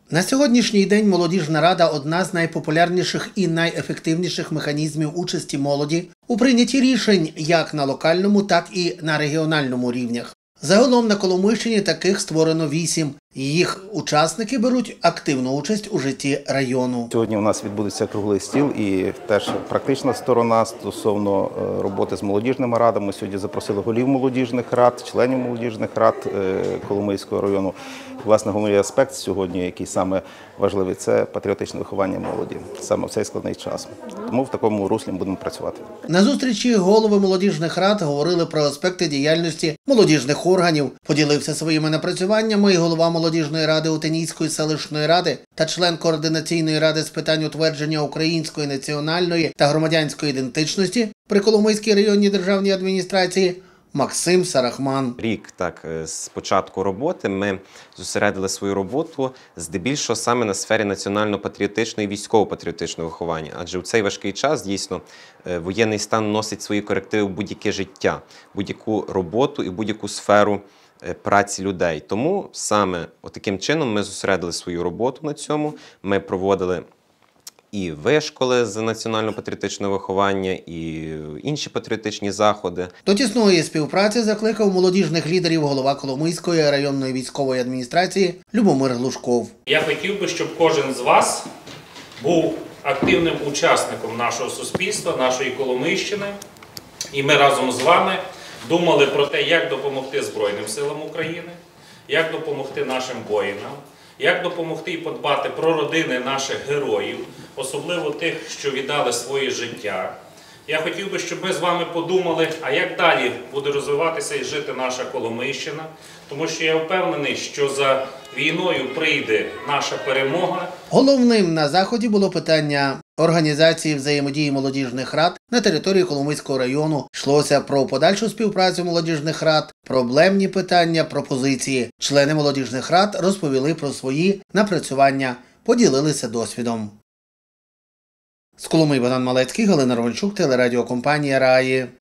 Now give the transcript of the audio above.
На сьогоднішній день молодіжна рада – одна з найпопулярніших і найефективніших механізмів участі молоді у прийнятті рішень як на локальному, так і на регіональному рівнях. Загалом на Коломийщині таких створено 8. Їх учасники беруть активну участь у житті району. Сьогодні у нас відбудеться круглий стіл і теж практична сторона стосовно роботи з молодіжними радами. Ми сьогодні запросили голів молодіжних рад, членів молодіжних рад Коломийського району. Власне, головний аспект сьогодні, який саме важливий, це патріотичне виховання молоді, саме в цей складний час. Тому в такому руслі будемо працювати. На зустрічі голови молодіжних рад говорили про аспекти діяльності молодіжних органів. Поділився своїми напрацюваннями і голова молодіжної ради Утинійської селищної ради та член координаційної ради з питань утвердження української національної та громадянської ідентичності при Коломийській районній державній адміністрації Максим Сарахман. Рік з початку роботи ми зосередили свою роботу здебільшого саме на сфері національно-патріотичного і військово-патріотичного виховання. Адже в цей важкий час, дійсно, воєнний стан носить свої корективи в будь-яке життя, будь-яку роботу і будь-яку сферу праці людей. Тому саме таким чином ми зосередили свою роботу на цьому. Ми проводили і вишколи з національно-патріотичного виховання, і інші патріотичні заходи. До тісної співпраці закликав молодіжних лідерів голова Коломийської районної військової адміністрації Любомир Глушков. Я хотів би, щоб кожен з вас був активним учасником нашого суспільства, нашої Коломийщини, і ми разом з вами думали про те, як допомогти Збройним силам України, як допомогти нашим воїнам, як допомогти і подбати про родини наших героїв, особливо тих, що віддали своє життя. Я хотів би, щоб ми з вами подумали, а як далі буде розвиватися і жити наша Коломийщина, тому що я впевнений, що за війною прийде наша перемога. Головним на заході було питання організації взаємодії молодіжних рад на території Коломийського району. Йшлося про подальшу співпрацю молодіжних рад, проблемні питання, пропозиції. Члени молодіжних рад розповіли про свої напрацювання, поділилися досвідом. З Коломиї Богдан Малецький, Галина Романчук, телерадіокомпанія «Раї».